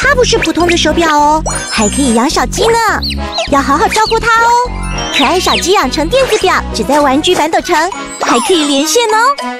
它不是普通的手表哦，还可以养小鸡呢，要好好照顾它哦。可爱小鸡养成电子表，只在玩具反斗城，还可以连线哦。